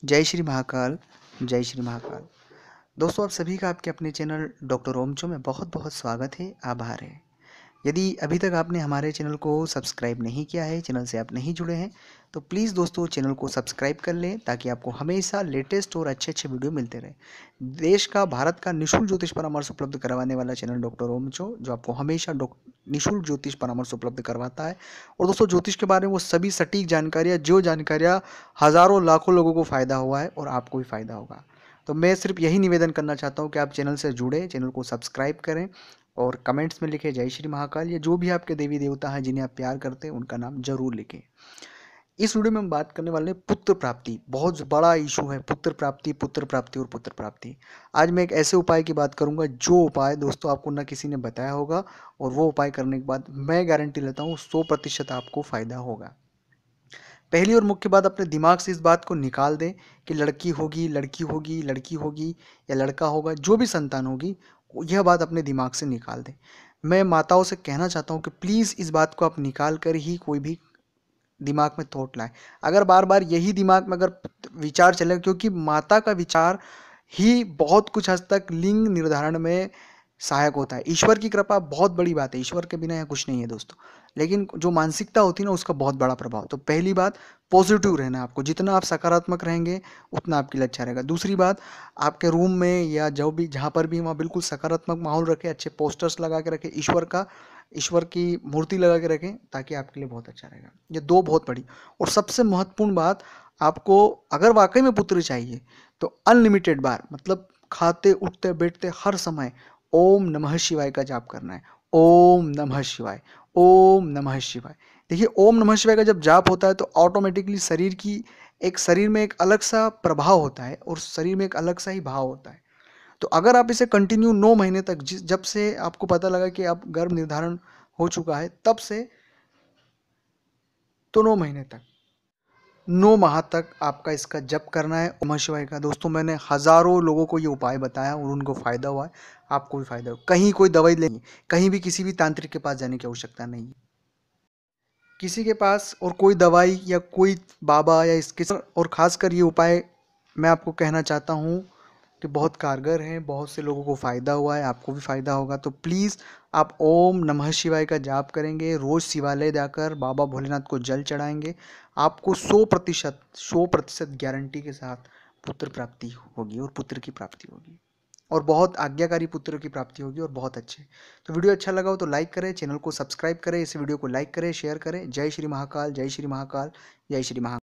जय श्री महाकाल, जय श्री महाकाल। दोस्तों, आप सभी का आपके अपने चैनल डॉक्टर ओमचो में बहुत बहुत स्वागत है, आभार है। यदि अभी तक आपने हमारे चैनल को सब्सक्राइब नहीं किया है, चैनल से आप नहीं जुड़े हैं, तो प्लीज़ दोस्तों चैनल को सब्सक्राइब कर लें ताकि आपको हमेशा लेटेस्ट और अच्छे अच्छे वीडियो मिलते रहें। देश का, भारत का निःशुल्क ज्योतिष परामर्श उपलब्ध करवाने वाला चैनल डॉक्टर ओमचो, जो आपको हमेशा निःशुल्क ज्योतिष परामर्श उपलब्ध करवाता है। और दोस्तों, ज्योतिष के बारे में वो सभी सटीक जानकारियाँ, जो जानकारियाँ हज़ारों लाखों लोगों को फ़ायदा हुआ है और आपको भी फ़ायदा होगा। तो मैं सिर्फ यही निवेदन करना चाहता हूँ कि आप चैनल से जुड़े, चैनल को सब्सक्राइब करें और कमेंट्स में लिखें जय श्री महाकाल, या जो भी आपके देवी देवता हैं जिन्हें आप प्यार करते हैं उनका नाम जरूर लिखें। इस वीडियो में हम बात करने वाले हैं पुत्र प्राप्ति। बहुत बड़ा इशू है पुत्र प्राप्ति, पुत्र प्राप्ति और पुत्र प्राप्ति। आज मैं एक ऐसे उपाय की बात करूंगा जो उपाय दोस्तों आपको ना किसी ने बताया होगा, और वो उपाय करने के बाद मैं गारंटी लेता हूँ 100% आपको फायदा होगा। पहली और मुख्य बात, अपने दिमाग से इस बात को निकाल दें कि लड़की होगी, लड़की होगी, लड़की होगी या लड़का होगा, जो भी संतान होगी, यह बात अपने दिमाग से निकाल दें। मैं माताओं से कहना चाहता हूँ कि प्लीज़ इस बात को आप निकाल कर ही कोई भी दिमाग में थॉट लाएं। अगर बार बार यही दिमाग में अगर विचार चले, क्योंकि माता का विचार ही बहुत कुछ हद तक लिंग निर्धारण में सहायक होता है। ईश्वर की कृपा बहुत बड़ी बात है, ईश्वर के बिना यहाँ कुछ नहीं है दोस्तों, लेकिन जो मानसिकता होती है ना, उसका बहुत बड़ा प्रभाव। तो पहली बात, पॉजिटिव रहना है आपको। जितना आप सकारात्मक रहेंगे उतना आपके लिए अच्छा रहेगा। दूसरी बात, आपके रूम में या जो भी जहाँ पर भी, वहाँ बिल्कुल सकारात्मक माहौल रखें, अच्छे पोस्टर्स लगा के रखें, ईश्वर की मूर्ति लगा के रखें, ताकि आपके लिए बहुत अच्छा रहेगा। ये दो बहुत बड़ी। और सबसे महत्वपूर्ण बात, आपको अगर वाकई में पुत्र चाहिए तो अनलिमिटेड बार, मतलब खाते उठते बैठते हर समय ओम नमः शिवाय का जाप करना है। ओम नमः शिवाय, ओम नमः शिवाय। देखिए, ओम नमः शिवाय का जब जाप होता है तो ऑटोमेटिकली शरीर में एक अलग सा प्रभाव होता है और शरीर में एक अलग सा ही भाव होता है। तो अगर आप इसे कंटिन्यू 9 महीने तक, जब से आपको पता लगा कि आप गर्भ निर्धारण हो चुका है, तब से तो 9 महीने तक, 9 माह तक आपका इसका जप करना है ओम नमः शिवाय का। दोस्तों, मैंने हज़ारों लोगों को ये उपाय बताया और उनको फ़ायदा हुआ है, आपको भी फ़ायदा हो। कहीं कोई दवाई लेनी, कहीं भी किसी भी तांत्रिक के पास जाने की आवश्यकता नहीं है। किसी के पास और कोई दवाई या कोई बाबा या इसके, और ख़ासकर ये उपाय मैं आपको कहना चाहता हूँ कि बहुत कारगर हैं, बहुत से लोगों को फ़ायदा हुआ है, आपको भी फ़ायदा होगा। तो प्लीज़ आप ओम नमः शिवाय का जाप करेंगे, रोज़ शिवालय जाकर बाबा भोलेनाथ को जल चढ़ाएंगे, आपको 100% गारंटी के साथ पुत्र प्राप्ति होगी और पुत्र की प्राप्ति होगी, और बहुत आज्ञाकारी पुत्र की प्राप्ति होगी, और बहुत अच्छे। तो वीडियो अच्छा लगा हो तो लाइक करें, चैनल को सब्सक्राइब करें, इस वीडियो को लाइक करें, शेयर करें। जय श्री महाकाल, जय श्री महाकाल, जय श्री महाकाल।